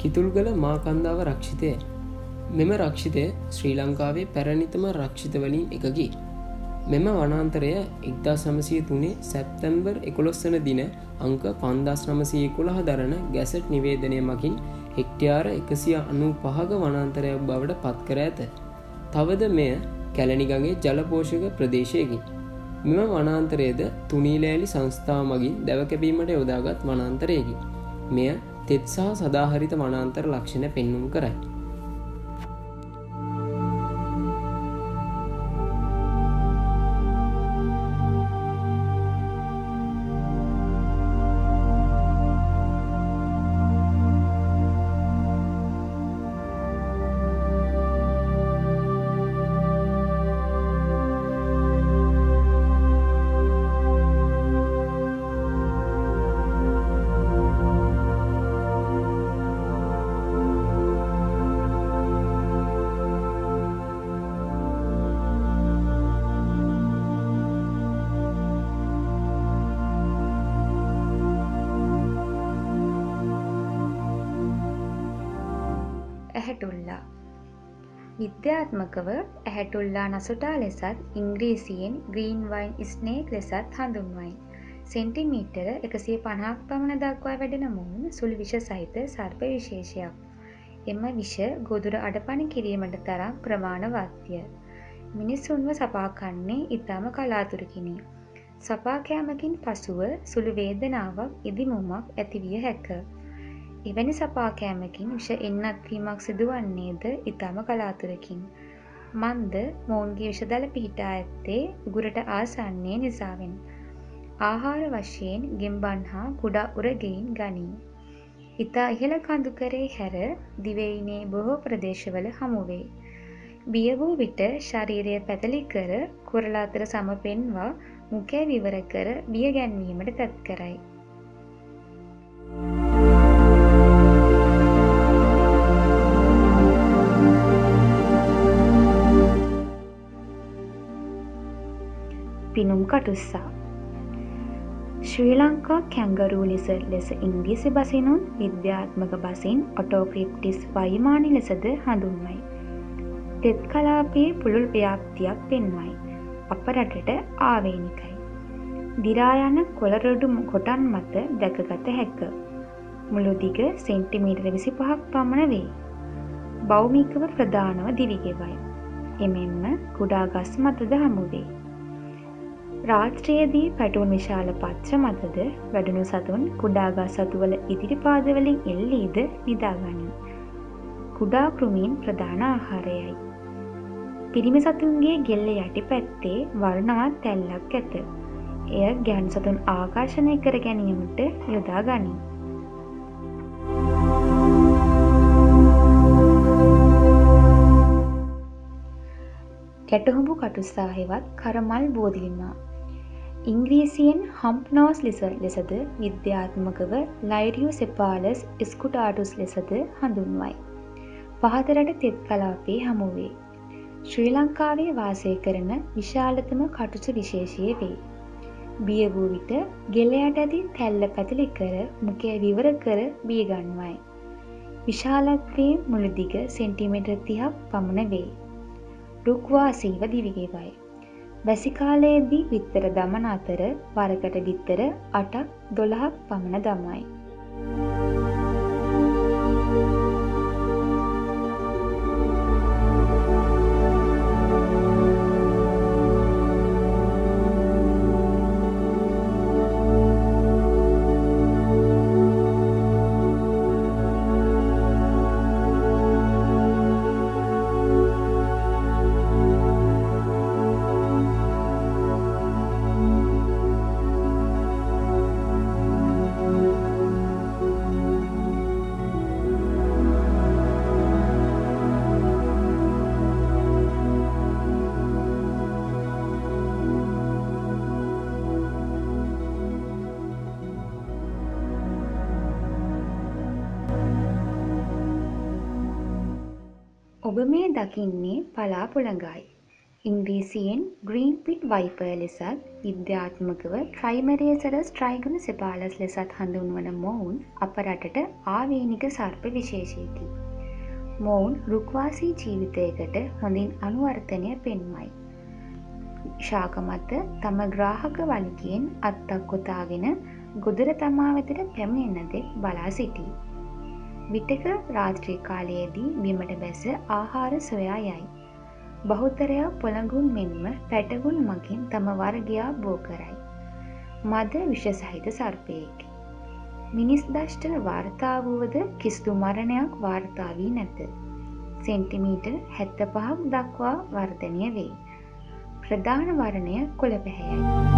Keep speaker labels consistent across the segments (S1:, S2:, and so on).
S1: කිතුල්ගල මාකන්දාව රක්ෂිතය. මෙම රක්ෂිතය ශ්‍රී ලංකාවේ පැරණිතම රක්ෂිතවලින් එකකි. මෙම වනාන්තරය 1903 සැප්තැම්බර් 11 වන දින අංක 5911 දරන ගැසට් නිවේදනය මගින් හෙක්ටයාර 195ක වනාන්තරයක් බවට පත් කර ඇත. තවද මෙය කැලණිගඟේ ජලපෝෂක ප්‍රදේශයකි. මෙම වනාන්තරයේද තුනීලෑලි සංස්ථාව මගින් දැවකැපීමට යොදාගත් වනාන්තරයකි. මෙය තෙත් සහ සදාහරිත වනාන්තර ලක්ෂණ පෙන්නුම් කරයි.
S2: ඇහැටුල්ලා විද්‍යාත්මකව ඇහැටුල්ලා නසුටා ලෙසත් ඉංග්‍රීසියෙන් ග්‍රීන් වයින් ස්නේක් ලෙසත් හඳුන්වයි. සෙන්ටිමීටර 150ක් පමණ දක්වා වැඩෙන මුන් සුළු විෂ සහිත සර්ප විශේෂයක්. එම විෂ ගොදුර අඩපණ කිරීමට තරම් ප්‍රමාණවත්ය. මිනිසුන්ව සපා කන්නේ ඉතාම කලාතුරකිනි. සපා කෑමකින් පසුව සුළු වේදනාවක් ඉදිමුමක් ඇතිවිය හැක. එවැනි සපා කෑමකින් විෂ එන්නත් වීමක් සිදුවන්නේද ඉතාම කලාතුරකින්. මන්ද මොවුන්ගේ විෂදල පිහිටා ඇත්තේ උගුරට ආසන්නයේ නිසාවෙන්. ආහාර වශයෙන් ගෙම්බන් හා කුඩා උරගෙයින් ගනී. ඉතා ඉහළ කඳුකරේ හැර දිවයිනේ බොහෝ ප්‍රදේශවල හමුවේ. බිය වූ විට ශරීරය පැතලි කර කුරල අතර සමපෙන්වා මුඛය විවර කර බිය ගැන්වීමට තැත් කරයි. පිනුම් කටුස්සා ශ්‍රී ලංකා කැංගරූ ලිසර්ඩ් ලෙස ඉංග්‍රීසි බසිනුත් විද්‍යාත්මක බසින් ඔටෝක්‍රිප්ටිස් වයිමානි ලෙසද හඳුන්වයි. තෙත් කලාපයේ පුළුල් ව්‍යාප්තියක් පෙන්වයි. අප රටට ආවේනිකයි. දිරා යන කොළරොඩු කොටන් මත දැකගත හැක. මුළු දිග සෙන්ටිමීටර 25ක් පමණ වේ. භෞමිකව ප්‍රධානව දිවිගෙවයි. එමෙන්ම කුඩා ගස් මතද හමුවේ. රාත්‍රියේදී පැටවුන් විශාල පත්‍ර මතද වැඩුණු සතුන් කුඩා ගස් සතුවල ඉදිරි පාදවලින් එල්ලීද නිදාගනී. කුඩා කෘමීන් ප්‍රධාන ආහාරයයි. පිරිමි සතුන්ගේ ගෙල්ල යටි පැත්තේ වර්ණවත් තැල්ලක් ඇත. එය ගැහැණු සතුන් ආකර්ෂණය කර ගැනීමට යොදා ගනී. කැටහොඹු කටුස්සා හෙවත් කරමල් බෝධිලිමා ඉංග්‍රීසියෙන් හම්ප්නෝස් ලිසර්ඩ් ලෙසද විද්‍යාත්මකව ලයිරියෝසෙපාලස් ස්කුටාටුස් ලෙසද හඳුන්වයි. පහතරට තෙත් කලාපයේ හමුවේ. ශ්‍රී ලංකාවේ වාසය කරන විශාලතම කටුසු විශේෂය වේ. බිය වූ විට ගෙලයට ඇති තැල්ල පැතලි කර මුඛය විවර කර බිය ගන්වයි. විශාලත්වයේ මුළු දිග සෙන්ටිමීටර් 30ක් පමණ වේ. රුක්වාසීව දිවිගෙවයි. වැසි කාලයේදී බිත්තර දමන අතර වරකට බිත්තර 8ක් 12ක් පමණ දමයි. ඔබ මේ දකින්නේ පලා පුළඟයි. ඉංග්‍රීසියෙන් ග්‍රීන් පිට් වයිපර් ලෙසත් විද්‍යාත්මකව ට්‍රයිමරේසරස් ට්‍රයිගොන සෙපාලස් ලෙසත් හඳුන්වන මොවුන් අප රටට ආවේනික සර්ප විශේෂයකි. මොවුන් රුක්වාසී ජීවිතයකට හොඳින් අනුවර්තනය පෙන්වයි. ශාක මත තම ග්‍රාහක වලිගයෙන් අත්තක් කොතාගෙන ගොදුර තමා වෙතට පැමිණෙන තෙක් බලා සිටී. විටක රාත්‍රී කාලයේදී බිමට බැස ආහාර සොයා යයි. බහුතරයක් පොළඟුන් මෙන්ම පැටගුන් මගින් තම වර්ගයා බෝ කරයි. මද විෂ සහිත සර්පයෙකි. මිනිස් දෂ්ට වාර්තා වුවද කිසිදු මරණයක් වාර්තා වී නැත. සෙන්ටිමීටර් 75ක් දක්වා වර්ධනය වේ. ප්‍රධාන වර්ණය කොළ පැහැයයි.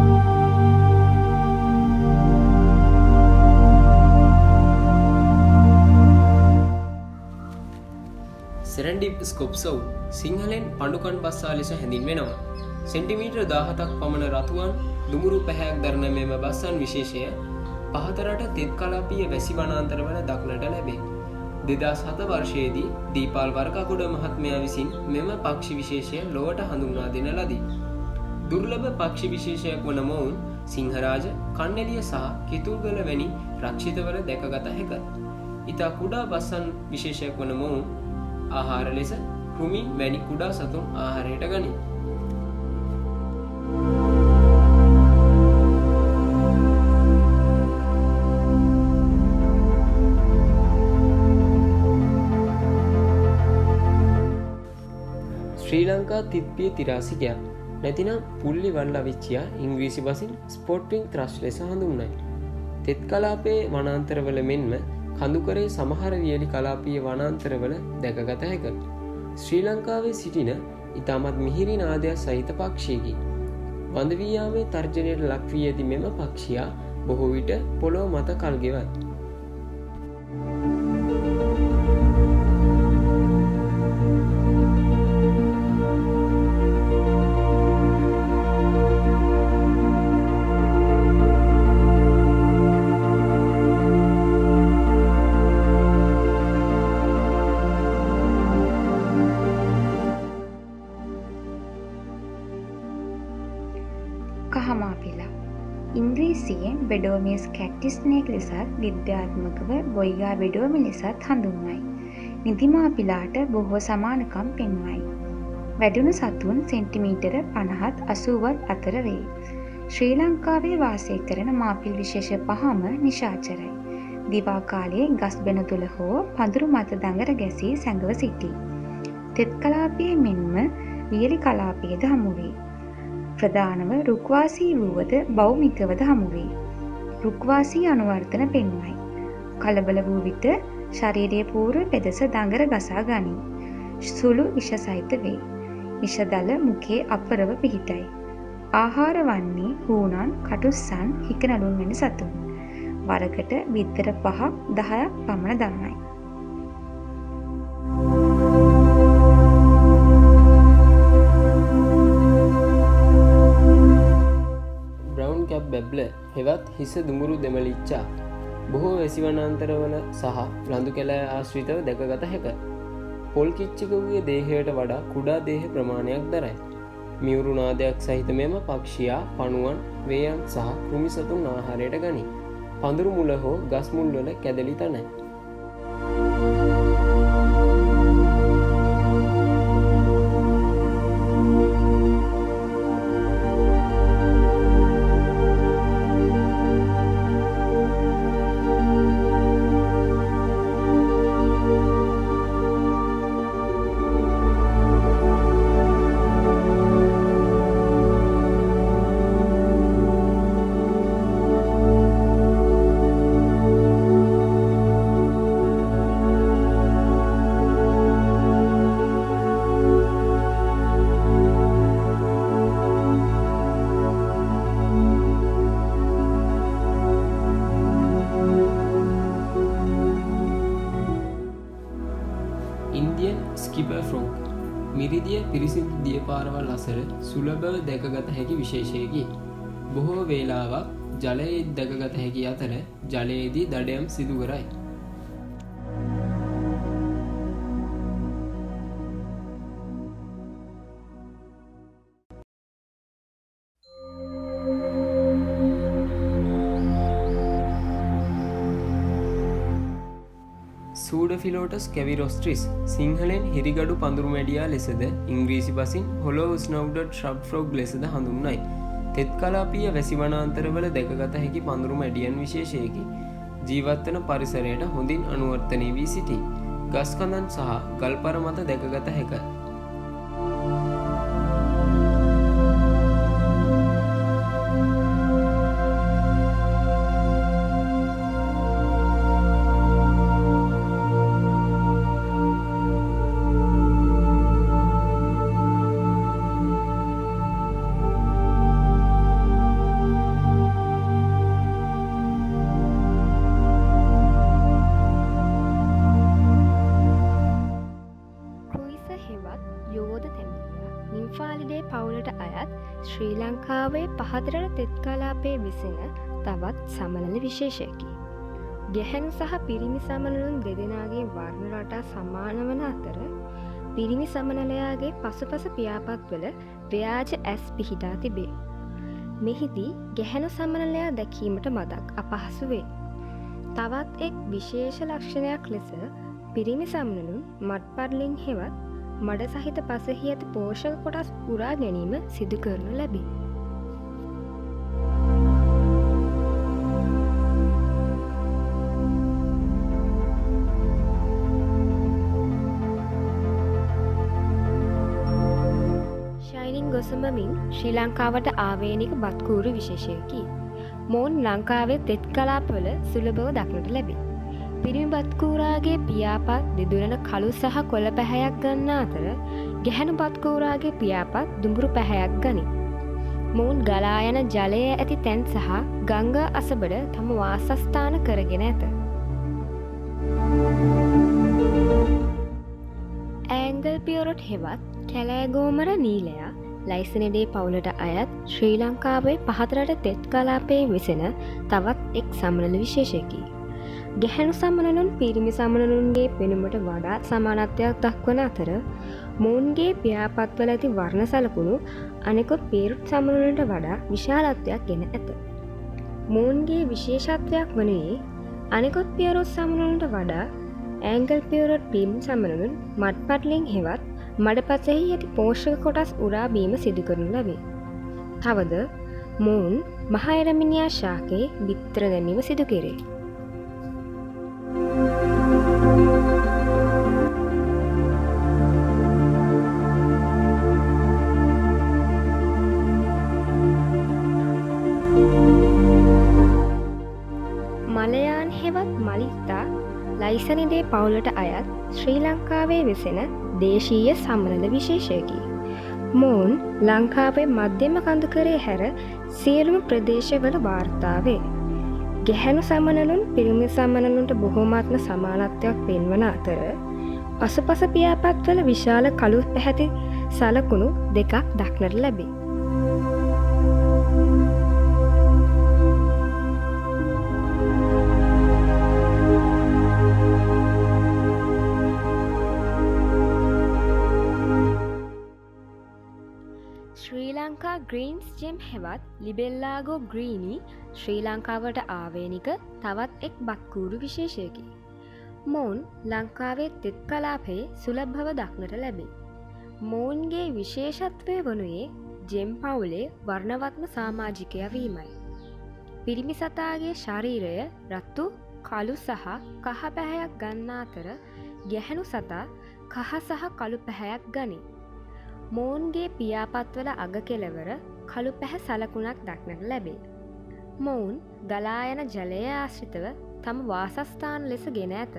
S1: සෙරන්ඩිබ් ස්කොප්සව් සිංහලෙන් පඬුකන් බස්සා ලෙස හැඳින්වෙනවා. සෙන්ටිමීටර් 17ක් පමණ රතුවන් දුමුරු පැහැයක් දරන මෙම බස්සන් විශේෂය පහතරට තෙත් කලාපීය වැසි වනාන්තරවල දක්නට ලැබේ. 2007 වර්ෂයේදී දීපාල් වර්කකුඩ මහත්මයා විසින් මෙම පක්ෂි විශේෂය ලොවට හඳුන්වා දෙන ලදී. දුර්ලභ පක්ෂි විශේෂයක් වන මොවුන් සිංහරාජ, කන්නැලිය සහ කිතුල්ගල වැනි රක්ෂිතවල දැකගත හැක. ඉතා කුඩා බස්සන් විශේෂයක් වන මොවුන් ආහාර ලෙස කෘමි වැනි කුඩා සතුන් ආහාරයට ගනී. ශ්‍රී ලංකා තිත්පිය තිරාසිකයා නැතිනම් පුල්ලි වල්ලවිච්චියා ඉංග්‍රීසි බසින් ස්පොට්විං ත්‍රෂ් ලෙස හඳුන්වයි. තෙත් කලාපයේ වනාන්තරවල මෙන්ම කඳුකරේ සමහර වියලි කලාපීය වනාන්තරවල දැකගත හැක. ශ්‍රී ලංකාවේ සිටින ඉතාමත් මිහිරි නාදයක් සහිත පක්ෂියකි. වඳ වී යාමේ තර්ජනයට ලක් වී ඇති මෙම පක්ෂියා බොහෝ විට පොළොව මත කල් ගෙවයි.
S2: කහමාපිලා ඉංග්‍රීසියෙන් බෙඩෝමිස් කැක්ටිස් ස්නේක් ලෙසත් විද්‍යාත්මකව බොයිගා බෙඩෝමි ලෙසත් හඳුන්වයි. නිදිමාපිලාට බොහෝ සමානකම් පෙන්වයි. වැඩුණු සතුන් සෙන්ටිමීටර 50-80ත් අතර වේ. ශ්‍රී ලංකාවේ වාසය කරන මාපිල් විශේෂ පහම නිශාචරයි. දිවා කාලයේ ගස් බෙන තුල හෝ පඳුරු මත දඟර ගැසී සැඟව සිටී. තෙත් කලාපයේ මෙන්ම වියලි කලාපයේද හමු වේ. ප්‍රධානව රුක්වාසී වූවද භෞමිකවද හමුවේ. රුක්වාසී අනුවර්තන පෙන්වයි. කලබල වූ විට ශරීරයේ පූර්ව පෙදෙස දඟර ගසා ගනී. සුළු විෂ සහිත වේ. විෂදල මුඛයේ අපරව පිහිටයි. ආහාර වන්නේ හූනන්, කටුස්සන්, හිකනළුන් වැනි සතුන්. වරකට බිත්තර 5-10ක් පමණ දමයි.
S1: බැබ්ල හෙවත් හිස දුමුරු දෙමලිච්චා බොහෝ වැසිවනාන්තරවල සහ ලඳු කැලෑ ආශ්‍රිතව දැකගත හැක. පොල් කිච්චිකවගේ දේහයට වඩා කුඩා දේහ ප්‍රමාණයක් දරයි. මියුරු නාදයක් සහිත මෙම පක්ෂියා පණුවන්, වේයන් සහ කෘමි සතුන් ආහාරයට ගනී. පඳුරු මුල හෝ ගස් මුල්වල කැදලි තනයි. ඉන්දියන් ස්කිපර් ෆ්‍රොග් මිරිදිය පිරිසිදු දිය පාරවල් අසර සුලභව දැකගත හැකි විශේෂයකි. බොහෝ වේලාවක් ජලයේ දැකගත හැකි අතර ජලයේදී දඩයම් සිදු කරයි. සූඩෆිලෝටස් කැවිරොස්ට්‍රිස් සිංහලෙන් හිරිගඩු පඳුරුමැඩියා ලෙසද ඉංග්‍රීසි බසින් හොලෝ ස්නව්ඩඩ් ශ්‍රබ් ෆ්‍රොග් ලෙසද හඳුන්වයි. තෙත් කලාපීය වැසිවනාන්තරවල දැකගත හැකි පඳුරු මැඩියන් විශේෂයකි. ජීවත්වන පරිසරයට හොඳින් අනුවර්තනය වී සිටි. ගස්කඳන් සහ ගල්පර මත දැකගත හැක.
S3: ශ්‍රී ලංකාවේ පහතරට තෙත් කලාපයේ විසින තවත් සමනල විශේෂයකි. ගැහැණු සහ පිරිමි සමනලුන් දෙදෙනාගේ වර්ණ රටා සමාන වන අතර පිරිමි සමනලයාගේ පසුපස පියාපත්වල ව්‍යාජ ඇස් පිහිටා තිබේ. මෙහිදී ගැහැණු සමනලයා දැකීමට මදක් අපහසු වේ. තවත් එක් විශේෂ ලක්ෂණයක් ලෙස පිරිමි සමනලුන් මත්පඩලින් හෙවත් මඩ සහිත පසෙහි ඇති පෝෂක කොටස් උරා ගැනීම සිදු කරනු ලැබේ. ශයිනින් ගොසමමින් ශ්‍රී ලංකාවට ආවේනික බත්කූරු විශේෂයකි. මොවුන් ලංකාවේ තෙත් කලාපවල සුලභව දක්නට ලැබේ. පිරිමි බත්කූරාගේ පියාපත් දෙදුරන කළු සහ කොළ පැහැයක් ගන්න අතර ගැහැණු බත්කූරාගේ පියාපත් දුඹුරු පැහැයක් ගනි. මොවුන් ගලා යන ජලය ඇති තැන් සහ ගංග අසබඩ තම වාසස්ථාන කරගෙන ඇත. ඇංගල් පියොරොට් හෙවත් කැලෑගෝමර නීලයා ලයිසනෙඩේ පවුලට අයත් ශ්‍රී ලංකාවේ පහතරට තෙත් කලාපයේ විසෙන තවත් එක් සමනල විශේෂයකි. ගැහැණු සමනලුන් පිරිමි සමනලුන්ගේ පෙනුමට වඩා සමානත්වයක් දක්වන අතර මොවුන්ගේ පියාපත්වල ඇති වර්ණ සලකුණු අනෙකුත් පියරුත් සමනලුන්ට වඩා විශාලත්වයක් ගෙන ඇත. මොවුන්ගේ විශේෂත්වයක් වනුයේ අනෙකුත් පියරුත් සමනලුන්ට වඩා ඇංගල් පියරොට් පිරිමි සමනලුන් මත්පඩලින් හෙවත් මඩපසෙහි ඇති පෝෂක කොටස් උරා බීම සිදු කරනු ලැබේ. තවද මොවුන් මහ එරමිනියා ශාකයේ බිත්තර දැමීම සිදු කෙරේ. මලයාන් හෙවත් මලිත්තා ලයිසනිඩේ පවුලට අයත් ශ්‍රී ලංකාවේ වෙසෙන දේශීය සමනල විශේෂයකි. මොවුන් ලංකාවේ මධ්‍යම කඳුකරේ හැර සියලුම ප්‍රදේශවල වාර්තාවේ. ගැහැණු සමනලුන් පිරිමි සමනලුන්ට බොහෝමාත්ම සමානත්වයක් පෙන්වන අතර පසුපස පියාපත්වල විශාල කළු පැහැති සලකුණු දෙකක් දක්නට ලැබේ. ශ්‍රී ලංකා ග්‍රීන්ස් ජෙම් හෙවත් ලිබෙල්ලාගෝ ග්‍රීනි ශ්‍රී ලංකාවට ආවේනික තවත් එක් බත්කූරු විශේෂයකි. මොවුන් ලංකාවේ තෙත් කලාපයේ සුලභව දක්නට ලැබේ. මොවුන්ගේ විශේෂත්වය වනුයේ ජෙම් පවුලේ වර්ණවත්ම සාමාජිකයා වීමයි. පිරිමි සතාගේ ශරීරය රතු කළු සහ කහ පැහැයක් ගන්න අතර ගැහැණු සතා කහ සහ කළු පැහැයක් ගනී. මොවුන්ගේ පියාපත්වල අග කෙළවර කළු පැහැ සලකුණක් දක්නට ලැබේ. මොවුන් ගලා යන ජලය ආශ්‍රිතව තම වාසස්ථාන ලෙස ගෙන ඇත.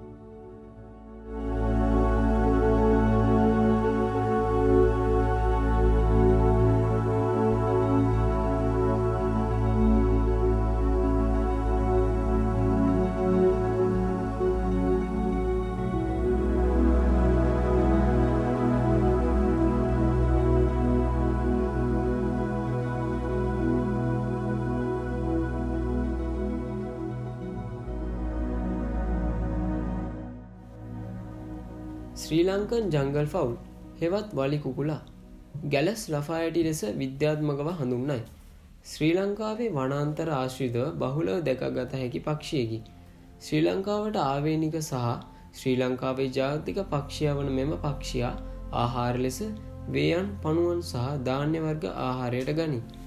S1: ශ්‍රී ලංකන් ජංගල් ෆවුල් හෙවත් වලි කුකුලා ගැලස් ලෆායටි ලෙස විද්‍යාත්මකව හඳුන්වයි. ශ්‍රී ලංකාවේ වනාන්තර ආශ්‍රිතව බහුලව දැකගත හැකි පක්ෂියකි. ශ්‍රී ලංකාවට ආවේනික සහ ශ්‍රී ලංකාවේ ජාතික පක්ෂියා වන මෙම පක්ෂියා ආහාර ලෙස වේයන් පණුවන් සහ ධාන්‍ය වර්ග ආහාරයට ගනී.